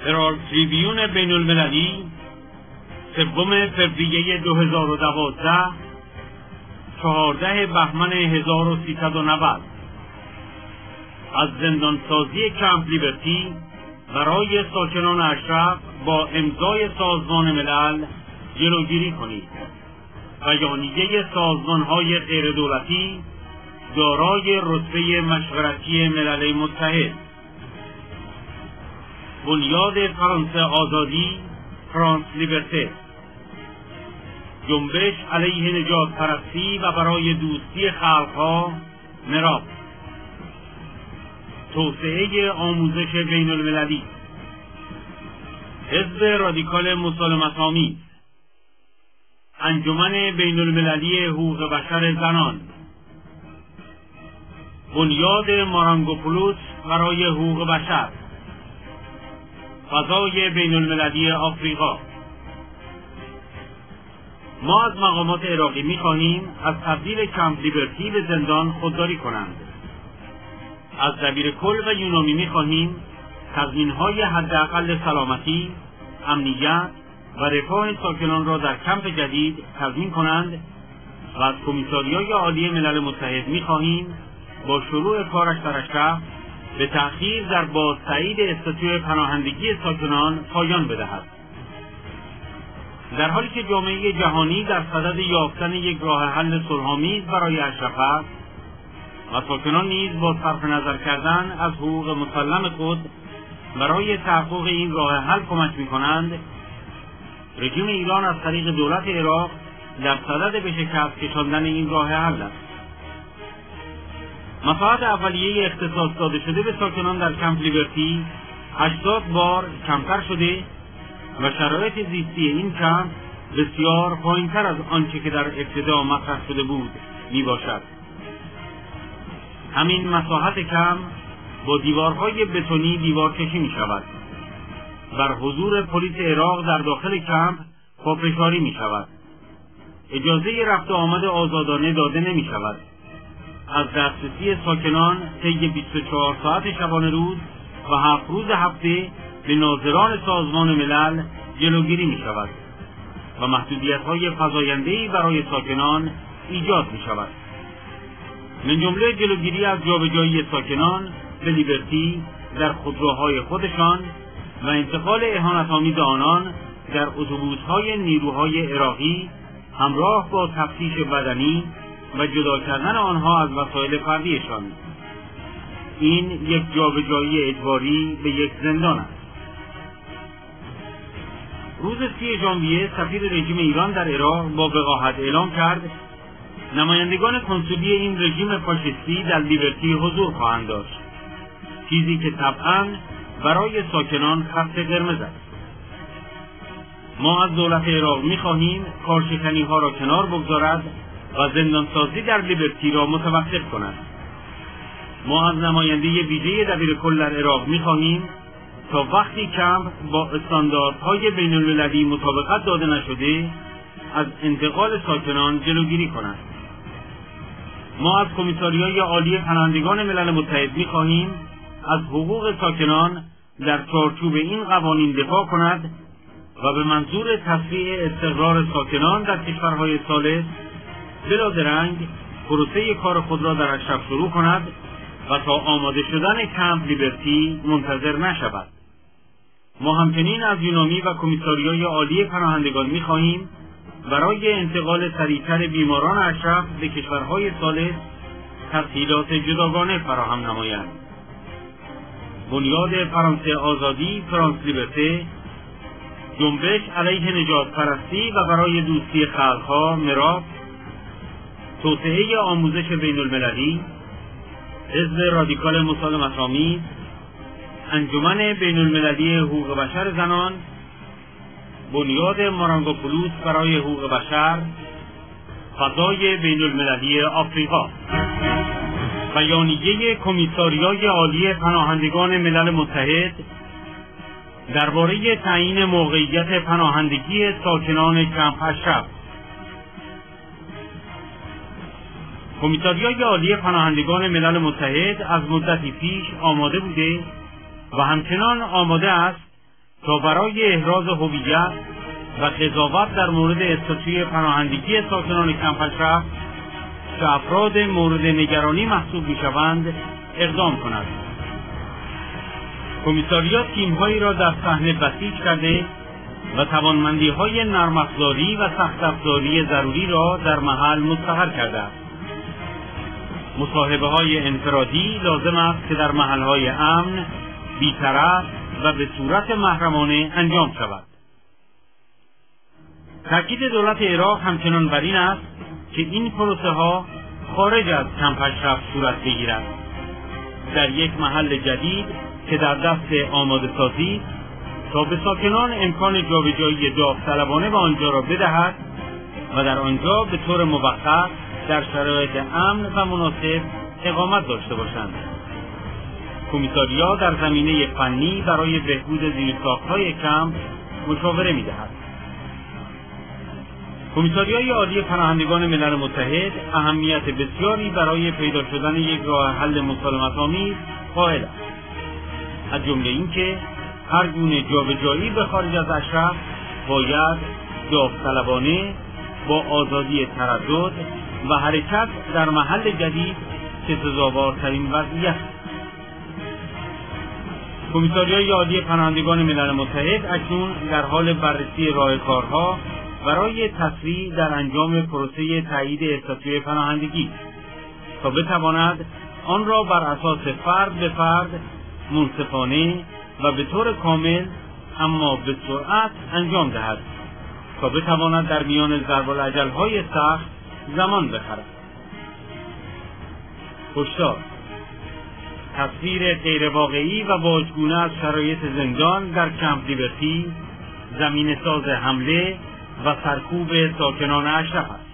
هرالد تریبیون بین المللی 3 فوریه 2012 14 بهمن 1390 از زندانسازی کمپ لیبرتی برای ساکنان اشرف با امضای سازمان ملل جلوگیری کنید. بیانیه سازمان‌های غیردولتی دارای رتبه مشورتی ملل متحد. بنیاد فرانسه آزادی، فرانس لیبرته. جنبش علیه نجات پرستی و برای دوستی خلقها، مراب. توسعه آموزش بین المللی. حزب رادیکال مسالمت‌آمیز. انجمن بین المللی حقوق بشر زنان. بنیاد مارانگوپولوس برای حقوق بشر. فضای بین المللی آفریقا. ما از مقامات عراقی می‌خواهیم از تبدیل کمپ لیبرتی به زندان خودداری کنند. از دبیر کل و یونامی می‌خواهیم تضمین‌های حداقل سلامتی، امنیت و رفاه ساکنان را در کمپ جدید تضمین کنند و از کمیساریای عالی ملل متحد می‌خواهیم با شروع کارش در اشرف به تأخیر در بازتایید استاتوی پناهندگی ساکنان پایان بدهد. در حالی که جامعه جهانی در صدد یافتن یک راه حل صلح‌آمیز برای اشرف است و ساکنان نیز با صرف نظر کردن از حقوق مسلم خود برای تحقق این راه حل کمک می‌کنند، رژیم ایران از طریق دولت عراق در صدد به شکست کشاندن این راه حل است. مساعد اولیه اختصاص داده شده به ساکنان در کمپ لیبرتی 80 بار کمتر شده و شرایط زیستی این کمپ بسیار پایین‌تر از آنچه که در ابتدا مطرح شده بود میباشد. همین مساحت کم با دیوارهای بتونی دیوار کشی می شود. بر حضور پلیس عراق در داخل کمپ پافشاری می شود. اجازه رفت و آمد آزادانه داده نمی شود. از دسترسی ساکنان طی 24 ساعت شبانه روز و 7 روز هفته به ناظران سازمان ملل جلوگیری می شود و محدودیت‌های فزاینده‌ای برای ساکنان ایجاد می شود. من جمله جلوگیری از جابجایی ساکنان به لیبرتی در خودروهای خودشان و انتقال اهانت‌آمیز آنان در اتوبوس‌های نیروهای عراقی همراه با تفتیش بدنی و جدا کردن آنها از وسایل فردیشان. این یک جابجایی اجباری به یک زندان است. روز 30 ژانویه سفیر رژیم ایران در عراق با وقاحت اعلام کرد نمایندگان کنسولی این رژیم فاشیستی در لیبرتی حضور خواهند داشت، چیزی که طبعاً برای ساکنان خط قرمز است. ما از دولت عراق می‌خواهیم کارشکنی‌ها را کنار بگذارد و زندانسازی در لیبرتی را متوقف کند. ما از نماینده ویژه دبیر کل در عراق می‌خواهیم تا وقتی کمپ با استانداردهای بین المللی مطابقت داده نشده از انتقال ساکنان جلوگیری کند. ما از کمیساریای عالی پناهندگان ملل متحد می‌خواهیم از حقوق ساکنان در چارچوب این قوانین دفاع کند و به منظور تسریع استقرار ساکنان در کشورهای ثالث بلا درنگ پروسه کار خود را در اشرف شروع کند و تا آماده شدن کمپ لیبرتی منتظر نشود. ما همچنین از یونامی و کمیساریای عالی پناهندگان می‌خواهیم برای انتقال سریعتر بیماران اشرف به کشورهای ثالث تسهیلات جداگانه فراهم نمایند. بنیاد فرانسه آزادی، فرانس لیبرته. جنبش علیه نجات پرستی و برای دوستی خلقها، مراب. توسعه آموزش بین المللی. حزب رادیکال مسالمت‌آمیز. انجمن بین المللی حقوق بشر زنان. بنیاد مارانگوپولوس برای حقوق بشر. فضای بین المللی آفریقا. بیانیه کمیساریای عالی پناهندگان ملل متحد درباره تعیین موقعیت پناهندگی ساکنان کمپ اشرف. کمیساریای عالی پناهندگان ملل متحد از مدتی پیش آماده بوده و همچنان آماده است تا برای احراز هویت و قضاوت در مورد استاتوی پناهندگی ساکنان کمپ اشرف که افراد مورد نگرانی محسوب می‌شوند اقدام کند. کمیساریات تیم‌هایی را در صحنه بسیج کرده و توانمندی‌های نرم افزاری و سخت افزاری ضروری را در محل مستقر کرده است. مصاحبه‌های انفرادی لازم است که در محل‌های امن، بی‌طرف و به صورت محرمانه انجام شود. تاکید دولت عراق همچنان بر این است که این پروسه‌ها خارج از کمپ اشرف صورت بگیرد، در یک محل جدید که در دست آماده سازی تا به ساکنان امکان جابجایی داوطلبانه به آنجا را بدهد و در آنجا به طور موقت در شرایط امن و مناسب اقامت داشته باشند. کمیساریا در زمینه فنی برای بهبود زیرساخت‌های کمپ مشاوره می‌دهد. کمیساریای عالی پناهندگان ملل متحد اهمیت بسیاری برای پیدا شدن یک راه حل مسالمت‌آمیز قائل است، از جمله اینکه هر گونه جابجایی به خارج از اشرف باید داوطلبانه با آزادی تردد و حرکت در محل جدید که سزاوارترین وضعیت است. کمیساریای عالی پناهندگان ملل متحد اکنون در حال بررسی راهکارها برای تسریع در انجام پروسه تایید استاتوی پناهندگی تا بتواند آن را بر اساس فرد به فرد منصفانه و به طور کامل اما به سرعت انجام دهد تا بتواند در میان ضرب‌الاجل‌های سخت زمان بخرد. هشدار: تصویر غیرواقعی و واجگونه از شرایط زندان در کمپ لیبرتی زمینه‌ساز حمله و سرکوب ساکنان اشرف است.